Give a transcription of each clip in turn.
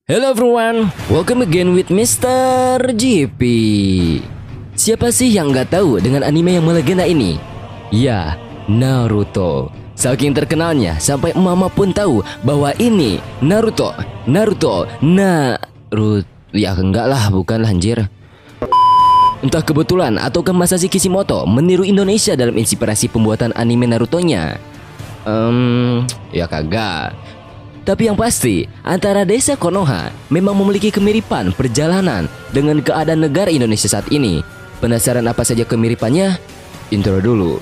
Hello everyone, welcome again with Mr. GP. Siapa sih yang nggak tahu dengan anime yang melegenda ini? Ya, Naruto. Saking terkenalnya sampai mama pun tahu bahwa ini Naruto. Ya enggak lah, bukan anjir. Entah kebetulan ataukah Masashi Kishimoto meniru Indonesia dalam inspirasi pembuatan anime Naruto-nya? Ya kagak. Tapi yang pasti, antara desa Konoha memang memiliki kemiripan perjalanan dengan keadaan negara Indonesia saat ini. Penasaran apa saja kemiripannya? Intro dulu.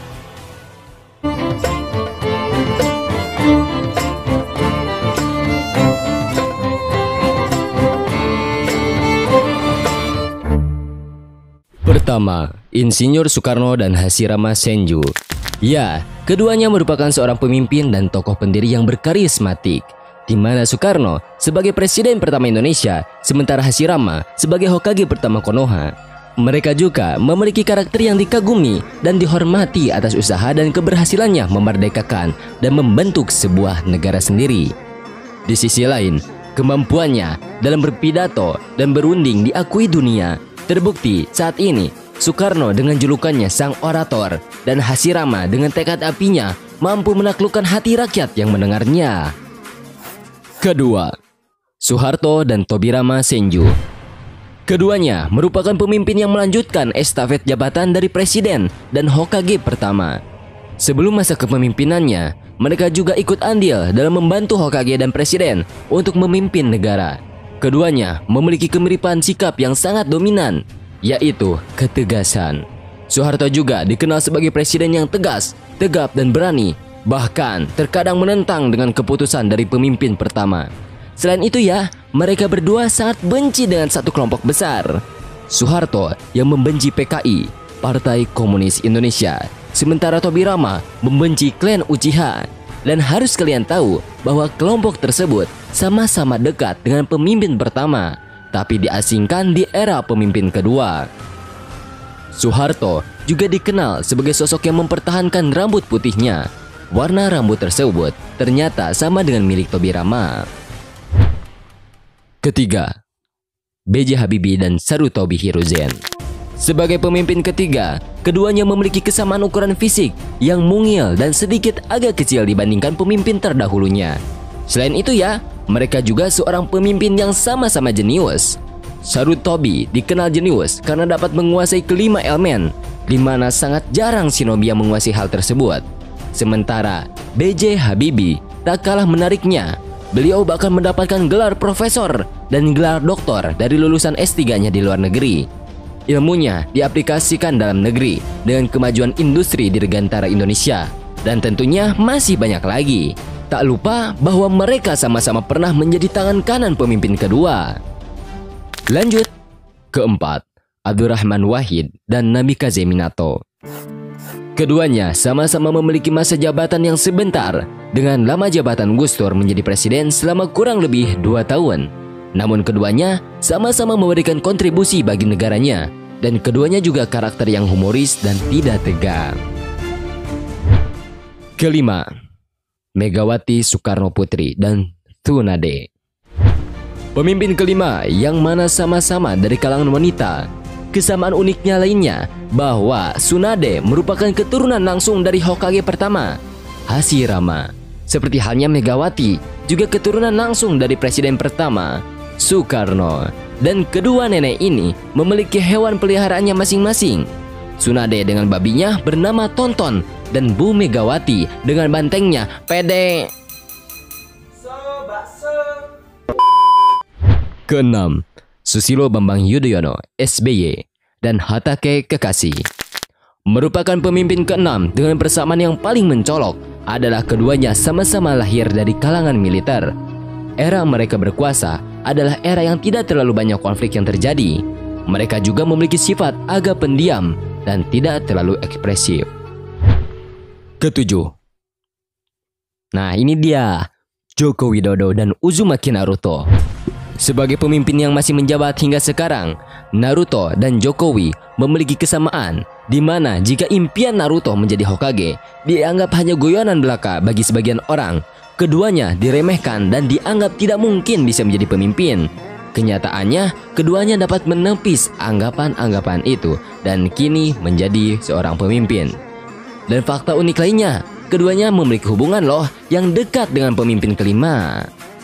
Pertama, Insinyur Soekarno dan Hashirama Senju. Ya, keduanya merupakan seorang pemimpin dan tokoh pendiri yang berkarismatik, di mana Soekarno sebagai presiden pertama Indonesia, sementara Hashirama sebagai Hokage pertama Konoha. Mereka juga memiliki karakter yang dikagumi dan dihormati atas usaha dan keberhasilannya memerdekakan dan membentuk sebuah negara sendiri. Di sisi lain, kemampuannya dalam berpidato dan berunding diakui dunia. Terbukti saat ini Soekarno dengan julukannya Sang Orator dan Hashirama dengan tekad apinya mampu menaklukkan hati rakyat yang mendengarnya. Kedua, Soeharto dan Tobirama Senju. Keduanya merupakan pemimpin yang melanjutkan estafet jabatan dari presiden dan Hokage pertama. Sebelum masa kepemimpinannya, mereka juga ikut andil dalam membantu Hokage dan presiden untuk memimpin negara. Keduanya memiliki kemiripan sikap yang sangat dominan, yaitu ketegasan. Soeharto juga dikenal sebagai presiden yang tegas, tegap dan berani, bahkan terkadang menentang dengan keputusan dari pemimpin pertama. Selain itu ya, mereka berdua sangat benci dengan satu kelompok besar. Soeharto yang membenci PKI, Partai Komunis Indonesia, sementara Tobirama membenci klan Uchiha. Dan harus kalian tahu bahwa kelompok tersebut sama-sama dekat dengan pemimpin pertama, tapi diasingkan di era pemimpin kedua. Soeharto juga dikenal sebagai sosok yang mempertahankan rambut putihnya. Warna rambut tersebut ternyata sama dengan milik Tobirama. Ketiga, B.J. Habibie dan Sarutobi Hiruzen. Sebagai pemimpin ketiga, keduanya memiliki kesamaan ukuran fisik yang mungil dan sedikit agak kecil dibandingkan pemimpin terdahulunya. Selain itu ya, mereka juga seorang pemimpin yang sama-sama jenius. Sarutobi dikenal jenius karena dapat menguasai kelima elemen, di mana sangat jarang shinobi yang menguasai hal tersebut. Sementara B.J. Habibie tak kalah menariknya. Beliau bahkan mendapatkan gelar profesor dan gelar doktor dari lulusan S3-nya di luar negeri. Ilmunya diaplikasikan dalam negeri dengan kemajuan industri dirgantara Indonesia. Dan tentunya masih banyak lagi. Tak lupa bahwa mereka sama-sama pernah menjadi tangan kanan pemimpin kedua. Lanjut. Keempat, Abdurrahman Wahid dan Namikaze Minato. Keduanya sama-sama memiliki masa jabatan yang sebentar, dengan lama jabatan Gus Dur menjadi presiden selama kurang lebih 2 tahun. Namun keduanya sama-sama memberikan kontribusi bagi negaranya, dan keduanya juga karakter yang humoris dan tidak tegang. Kelima, Megawati Soekarno Putri dan Tsunade. Pemimpin kelima yang mana sama-sama dari kalangan wanita. Kesamaan uniknya lainnya bahwa Tsunade merupakan keturunan langsung dari Hokage pertama, Hashirama. Seperti halnya Megawati, juga keturunan langsung dari presiden pertama, Soekarno. Dan kedua nenek ini memiliki hewan peliharaannya masing-masing. Tsunade dengan babinya bernama Tonton, dan Bu Megawati dengan bantengnya Pede. Keenam, Susilo Bambang Yudhoyono (SBY) dan Hatake Kekasih. Merupakan pemimpin keenam dengan persamaan yang paling mencolok adalah keduanya sama-sama lahir dari kalangan militer. Era mereka berkuasa adalah era yang tidak terlalu banyak konflik yang terjadi. Mereka juga memiliki sifat agak pendiam dan tidak terlalu ekspresif. Ketujuh. Nah ini dia, Joko Widodo dan Uzumaki Naruto. Sebagai pemimpin yang masih menjabat hingga sekarang, Naruto dan Jokowi memiliki kesamaan, di mana jika impian Naruto menjadi Hokage dianggap hanya guyonan belaka bagi sebagian orang, keduanya diremehkan dan dianggap tidak mungkin bisa menjadi pemimpin. Kenyataannya, keduanya dapat menepis anggapan-anggapan itu dan kini menjadi seorang pemimpin. Dan fakta unik lainnya, keduanya memiliki hubungan loh yang dekat dengan pemimpin kelima.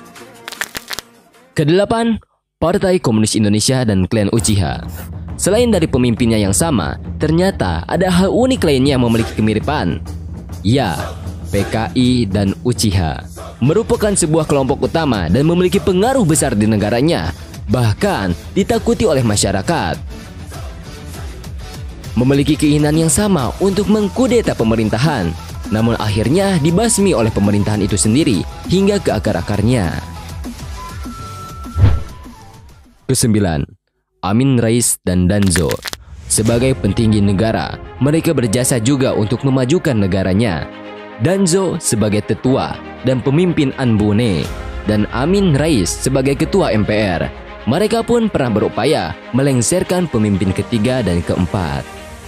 Kedelapan, Partai Komunis Indonesia dan klan Uchiha. Selain dari pemimpinnya yang sama, ternyata ada hal unik lainnya yang memiliki kemiripan. Ya, PKI dan Uchiha merupakan sebuah kelompok utama dan memiliki pengaruh besar di negaranya, bahkan ditakuti oleh masyarakat. Memiliki keinginan yang sama untuk mengkudeta pemerintahan, namun akhirnya dibasmi oleh pemerintahan itu sendiri hingga ke akar-akarnya. Kesembilan, Amin Rais dan Danzo. Sebagai petinggi negara, mereka berjasa juga untuk memajukan negaranya. Danzo sebagai tetua dan pemimpin Anbune, dan Amin Rais sebagai ketua MPR. Mereka pun pernah berupaya melengsarkan pemimpin ketiga dan keempat.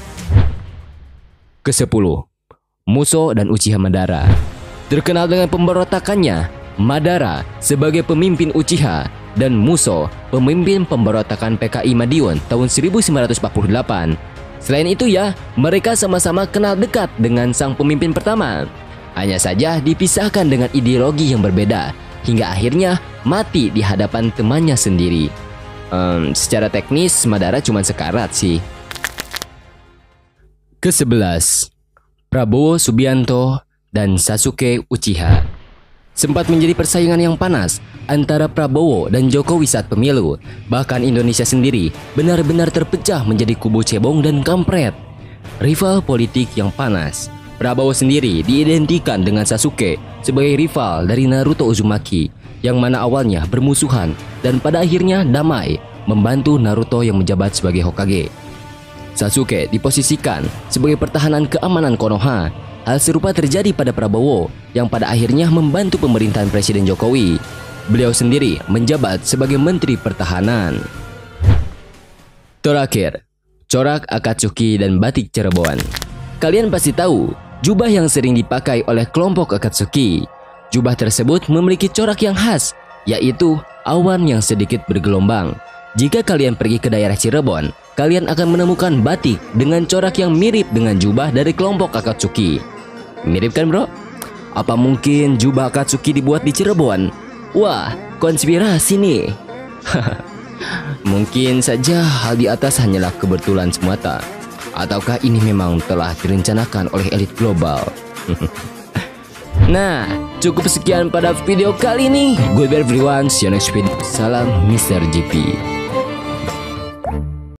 Kesepuluh, Muso dan Uchiha Madara. Terkenal dengan pemberontakannya, Madara sebagai pemimpin Uchiha dan Muso pemimpin pemberontakan PKI Madiun tahun 1948. Selain itu ya, mereka sama-sama kenal dekat dengan sang pemimpin pertama. Hanya saja dipisahkan dengan ideologi yang berbeda, hingga akhirnya mati di hadapan temannya sendiri. Secara teknis, Madara cuma sekarat sih. Ke-11, Prabowo Subianto dan Sasuke Uchiha. Sempat menjadi persaingan yang panas antara Prabowo dan Jokowi saat pemilu. Bahkan Indonesia sendiri benar-benar terpecah menjadi kubu cebong dan kampret. Rival politik yang panas. Prabowo sendiri diidentikan dengan Sasuke sebagai rival dari Naruto Uzumaki, yang mana awalnya bermusuhan dan pada akhirnya damai, membantu Naruto yang menjabat sebagai Hokage. Sasuke diposisikan sebagai pertahanan keamanan Konoha. Hal serupa terjadi pada Prabowo yang pada akhirnya membantu pemerintahan Presiden Jokowi. Beliau sendiri menjabat sebagai Menteri Pertahanan. Terakhir, corak Akatsuki dan batik Cirebon. Kalian pasti tahu jubah yang sering dipakai oleh kelompok Akatsuki. Jubah tersebut memiliki corak yang khas, yaitu awan yang sedikit bergelombang. Jika kalian pergi ke daerah Cirebon, kalian akan menemukan batik dengan corak yang mirip dengan jubah dari kelompok Akatsuki. Mirip kan bro? Apa mungkin jubah Akatsuki dibuat di Cirebon? Wah, konspirasi nih. Mungkin saja hal di atas hanyalah kebetulan semata. Ataukah ini memang telah direncanakan oleh elit global? Nah, cukup sekian pada video kali ini. Goodbye everyone, see you next video. Salam Mr. GP.